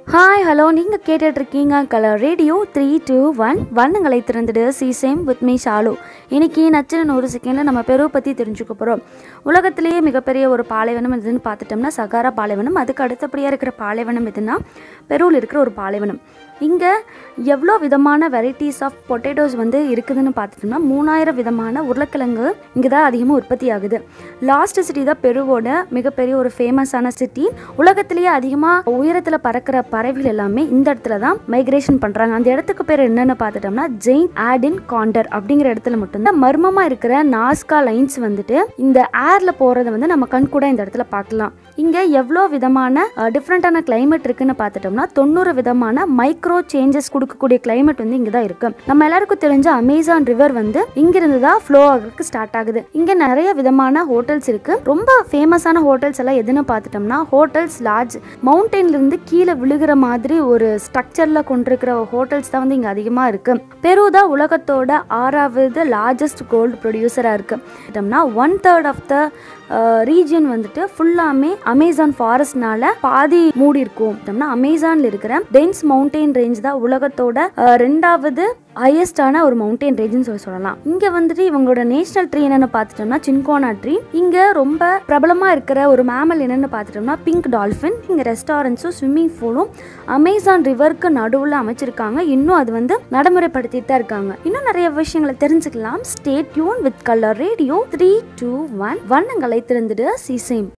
Hi hello நீங்கள் கேட்டுட்ருக்கீங்க colour radio 321 வண்ணங்களை திறந்துடு சீசேம் வித் மீ ஷாலு. இன்றைக்கி நச்சுன்னு ஒரு செகண்டில் நம்ம பெரு பற்றி தெரிஞ்சுக்க போகிறோம். உலகத்திலேயே மிகப்பெரிய ஒரு பாலைவனம் எதுன்னு பார்த்துட்டோம்னா சகாரா பாலைவனம். அதுக்கு அடுத்தபடியாக இருக்கிற பாலைவனம் எதுனா பெருவில் இருக்கிற ஒரு பாலைவனம். இங்கே எவ்வளோ விதமான வெரைட்டிஸ் ஆஃப் பொட்டேட்டோஸ் இருக்குதுன்னு பார்த்துட்டோம்னா 3000 விதமான உருளைக்கிழங்கு இங்கே தான் அதிகமாக உற்பத்தி ஆகுது. லாஸ்ட் சிட்டி தான் பெருவோட மிகப்பெரிய ஒரு ஃபேமஸான சிட்டி. உலகத்திலேயே அதிகமாக உயரத்தில் பறக்கிற பறவைகள் எல்லாமே இந்த இடத்துல தான் மைக்ரேஷன் பண்ணுறாங்க. அந்த இடத்துக்கு பேர் என்னென்னு பார்த்துட்டோம்னா ஜெயின் ஆடின் காண்டர் அப்படிங்கிற இடத்துல மட்டும்தான் மர்மமாக இருக்கிற நாஸ்கா லைன்ஸ் இந்த ஏரில் போகிறத நம்ம கண் கூட இந்த இடத்துல பார்க்கலாம். இங்கே எவ்வளோ விதமான டிஃப்ரெண்ட்டான கிளைமேட் இருக்குன்னு பார்த்துட்டோம்னா 90 விதமான மைக்ரோ சேஞ்சஸ் கொடுக்கக்கூடிய கிளைமேட் இங்கே தான் இருக்கு. நம்ம எல்லாருக்கும் தெரிஞ்ச அமேசான் ரிவர் இங்கிருந்து தான் ஃப்ளோ ஆகிறதுக்கு ஸ்டார்ட் ஆகுது. இங்கே நிறைய விதமான ஹோட்டல்ஸ் இருக்கு. ரொம்ப ஃபேமஸான ஹோட்டல்ஸ் எல்லாம் எதுன்னு பார்த்துட்டோம்னா ஹோட்டல்ஸ் லார்ஜ் மவுண்டெயின்ல இருந்து கீழே விழுகிற மாதிரி ஒரு ஸ்ட்ரக்சர்ல கொண்டிருக்கிற ஹோட்டல்ஸ் தான் இங்கே அதிகமாக இருக்கு. பெரு தான் உலகத்தோட 6வது லார்ஜஸ்ட் கோல்டு ப்ரொடியூசராக இருக்கு. 1/3 ஆஃப் த ரீஜியன் ஃபுல்லாமே அமேசான் ஃபாரஸ்ட்னால பாதி மூடி இருக்கும். அமேசான்ல இருக்கிற டென்ஸ் மவுண்டெயின் ரேஞ்ச் தான் உலகத்தோட 2வது ஹையஸ்டான ஒரு மவுண்டெயின் ரேஞ்சுன்னு சொல்லலாம். இங்க இவங்களோட நேஷனல் ட்ரீ என்னன்னு பார்த்துட்டோம்னா சின்கோனா ட்ரீ. இங்க ரொம்ப பிரபலமா இருக்கிற ஒரு மேமல் என்னன்னு பார்த்துட்டோம்னா பிங்க் டால்ஃபின். இங்க ரெஸ்டாரண்ட்ஸும் ஸ்விம்மிங் பூலும் அமேசான் ரிவருக்கு நடுவில் அமைச்சிருக்காங்க. இன்னும் அது நடைமுறைப்படுத்திட்டு தான் இருக்காங்க. இன்னும் நிறைய விஷயங்களை தெரிஞ்சுக்கலாம். Stay tuned with colour radio 321 வண்ணங்களை திறந்துடு சீசேம்.